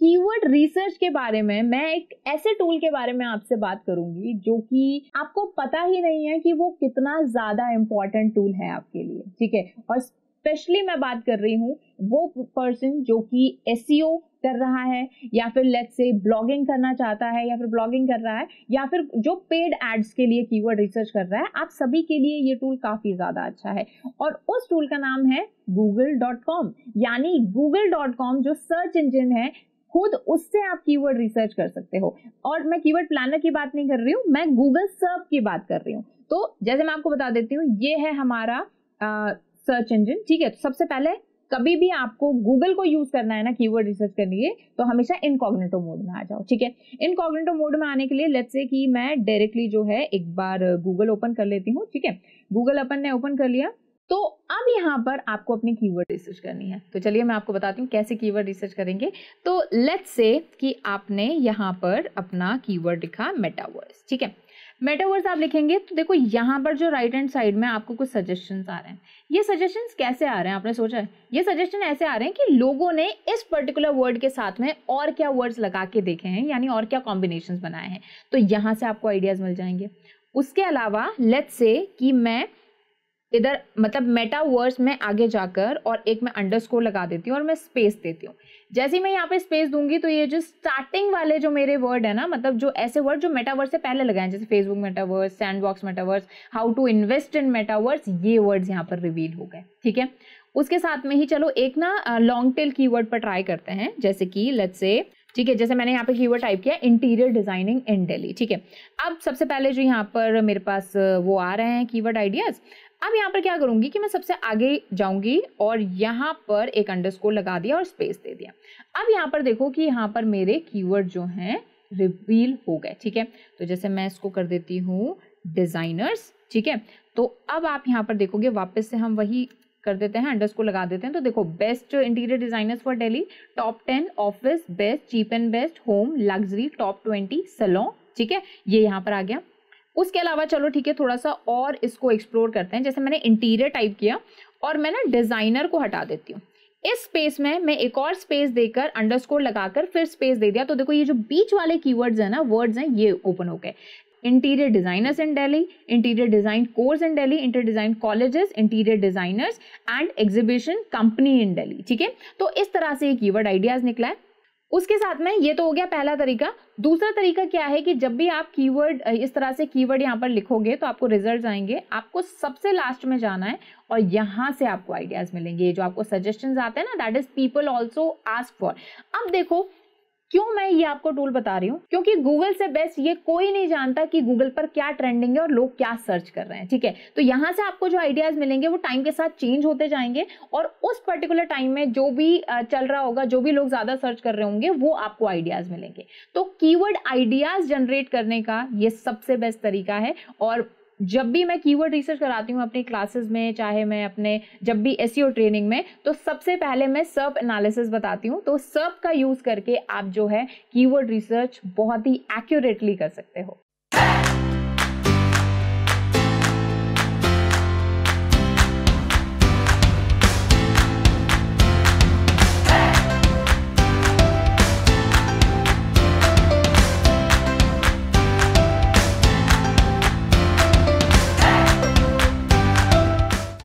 Keyword research के बारे में मैं एक ऐसे टूल के बारे में आपसे बात करूंगी जो कि आपको पता ही नहीं है कि वो कितना ज्यादा इंपॉर्टेंट टूल है आपके लिए, ठीक है। और स्पेशली मैं बात कर रही हूँ वो पर्सन जो कि एसईओ कर रहा है, या फिर लेट्स से ब्लॉगिंग करना चाहता है, या फिर ब्लॉगिंग कर रहा है, या फिर जो पेड एड्स के लिए कीवर्ड रिसर्च कर रहा है। आप सभी के लिए ये टूल काफी ज्यादा अच्छा है और उस टूल का नाम है google.com। यानी google.com जो सर्च इंजन है, खुद उससे आप कीवर्ड रिसर्च कर सकते हो। और मैं कीवर्ड प्लानर की बात नहीं कर रही हूँ, मैं गूगल सर्च की बात कर रही हूँ। तो जैसे मैं आपको बता देती हूँ, ये है हमारा सर्च इंजन, ठीक है। तो सबसे पहले कभी भी आपको गूगल को यूज करना है ना कीवर्ड रिसर्च करने के लिए, तो हमेशा इनकॉग्निटो मोड में आ जाओ, ठीक है। इनकॉग्निटो मोड में आने के लिए लेट्स से कि मैं डायरेक्टली जो है एक बार गूगल ओपन कर लेती हूँ, ठीक है। गूगल अपन ने ओपन कर लिया, तो अब यहाँ पर आपको अपनी कीवर्ड रिसर्च करनी है। तो चलिए मैं आपको बताती हूँ कैसे कीवर्ड रिसर्च करेंगे। तो लेट्स से कि आपने यहाँ पर अपना कीवर्ड लिखा मेटावर्स, ठीक है। मेटावर्स आप लिखेंगे तो देखो यहाँ पर जो राइट हैंड साइड में आपको कुछ सजेशंस आ रहे हैं। ये सजेशंस कैसे आ रहे हैं आपने सोचा है? ये सजेशन ऐसे आ रहे हैं कि लोगों ने इस पर्टिकुलर वर्ड के साथ में और क्या वर्ड्स लगा के देखे हैं, यानी और क्या कॉम्बिनेशंस बनाए हैं, तो यहाँ से आपको आइडियाज मिल जाएंगे। उसके अलावा लेट्स से कि मैं इधर मतलब मेटावर्स में आगे जाकर और एक मैं अंडरस्कोर लगा देती हूँ और मैं स्पेस देती हूँ। जैसे ही मैं यहाँ पे स्पेस दूंगी तो ये जो स्टार्टिंग वाले जो मेरे वर्ड है ना, मतलब जो ऐसे वर्ड जो मेटावर्स से पहले लगाए हैं, जैसे Facebook metaverse, sandbox metaverse, how to invest in metaverse, ये वर्ड्स यहाँ पर रिवील हो गए, ठीक है। उसके साथ में ही चलो एक ना लॉन्ग टेल कीवर्ड पर ट्राई करते हैं, जैसे कि लेट्स से, ठीक है, जैसे मैंने यहाँ पे कीवर्ड टाइप किया इंटीरियर डिजाइनिंग इन दिल्ली, ठीक है। अब सबसे पहले जो यहाँ पर मेरे पास वो आ रहे हैं कीवर्ड आइडियाज। अब यहाँ पर क्या करूंगी कि मैं सबसे आगे जाऊंगी और यहाँ पर एक अंडरस्कोर लगा दिया और स्पेस दे दिया। अब यहाँ पर देखो कि यहाँ पर मेरे कीवर्ड जो हैं रिवील हो गए, ठीक है। तो जैसे मैं इसको कर देती हूँ डिजाइनर्स, ठीक है। तो अब आप यहाँ पर देखोगे वापस से हम वही कर देते हैं, अंडरस्कोर लगा देते हैं। तो देखो best interior designers for Delhi, top 10 office best, cheap and best, home, luxury, top 20 salon, ठीक है, ये यहाँ पर आ गया। उसके अलावा चलो ठीक है, थोड़ा सा और इसको एक्सप्लोर करते हैं। जैसे मैंने इंटीरियर टाइप किया और मैं ना डिजाइनर को हटा देती हूँ। इस स्पेस में मैं एक और स्पेस देकर अंडरस्कोर लगाकर फिर स्पेस दे दिया। तो देखो ये जो बीच वाले कीवर्ड्स हैं ना, वर्ड्स हैं, ये ओपन हो गए। Interior designers in Delhi, interior design course in Delhi, interior design colleges, interior designers and exhibition company in Delhi, ठीक है। तो इस तरह से ये कीवर्ड आइडियाज निकला है। उसके साथ में ये तो हो गया पहला तरीका। दूसरा तरीका क्या है कि जब भी आप कीवर्ड इस तरह से कीवर्ड यहाँ पर लिखोगे तो आपको रिजल्ट्स आएंगे। आपको सबसे लास्ट में जाना है और यहाँ से आपको आइडियाज मिलेंगे। ये जो आपको सजेशंस आते हैं ना, that is people also ask for. अब देखो क्यों मैं ये आपको टूल बता रही हूँ, क्योंकि गूगल से बेस्ट ये कोई नहीं जानता कि गूगल पर क्या ट्रेंडिंग है और लोग क्या सर्च कर रहे हैं, ठीक है। तो यहाँ से आपको जो आइडियाज मिलेंगे वो टाइम के साथ चेंज होते जाएंगे और उस पर्टिकुलर टाइम में जो भी चल रहा होगा, जो भी लोग ज्यादा सर्च कर रहे होंगे, वो आपको आइडियाज मिलेंगे। तो कीवर्ड आइडियाज जनरेट करने का ये सबसे बेस्ट तरीका है। और जब भी मैं कीवर्ड रिसर्च कराती हूँ अपनी क्लासेस में, चाहे मैं अपने जब भी एसईओ ट्रेनिंग में, तो सबसे पहले मैं सर्प एनालिसिस बताती हूँ। तो सर्प का यूज करके आप जो है कीवर्ड रिसर्च बहुत ही एक्यूरेटली कर सकते हो।